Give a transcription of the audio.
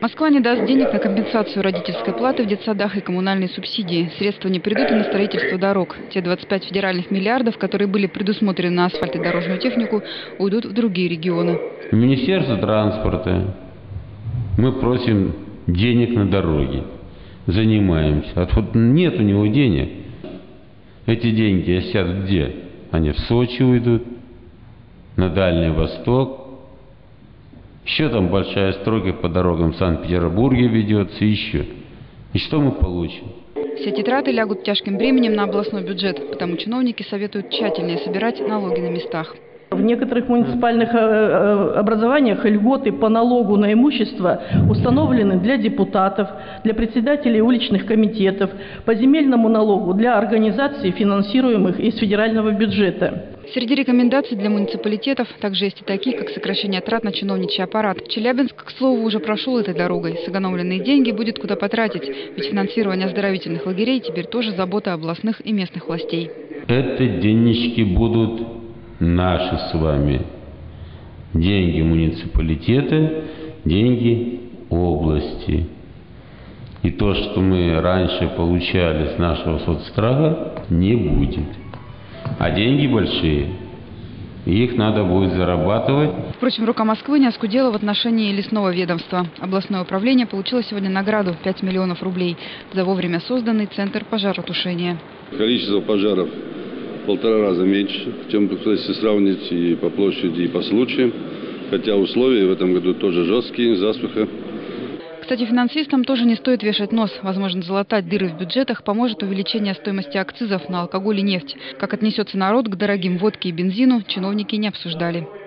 Москва не даст денег на компенсацию родительской платы в детсадах и коммунальные субсидии. Средства не придут и на строительство дорог. Те 25 федеральных миллиардов, которые были предусмотрены на асфальт и дорожную технику, уйдут в другие регионы. Министерство транспорта мы просим денег на дороги. Занимаемся. А вот нет у него денег. Эти деньги осядут где? Они в Сочи уйдут, на Дальний Восток. Еще там большая стройка по дорогам в Санкт-Петербурге ведется, еще. И что мы получим? Все эти траты лягут тяжким бременем на областной бюджет, потому чиновники советуют тщательнее собирать налоги на местах. В некоторых муниципальных образованиях льготы по налогу на имущество установлены для депутатов, для председателей уличных комитетов, по земельному налогу для организаций, финансируемых из федерального бюджета. Среди рекомендаций для муниципалитетов также есть и такие, как сокращение трат на чиновничий аппарат. Челябинск, к слову, уже прошел этой дорогой. Сэкономленные деньги будет куда потратить, ведь финансирование оздоровительных лагерей теперь тоже забота областных и местных властей. Это денежки будут наши с вами. Деньги муниципалитета, деньги области. И то, что мы раньше получали с нашего соцстрага, не будет. А деньги большие, их надо будет зарабатывать. Впрочем, рука Москвы не оскудела в отношении лесного ведомства. Областное управление получило сегодня награду 5 миллионов рублей за вовремя созданный центр пожаротушения. Количество пожаров в 1,5 раза меньше, чем если сравнить и по площади, и по случаям. Хотя условия в этом году тоже жесткие, засуха. Кстати, финансистам тоже не стоит вешать нос. Возможно, залатать дыры в бюджетах поможет увеличение стоимости акцизов на алкоголь и нефть. Как отнесется народ к дорогим водке и бензину, чиновники не обсуждали.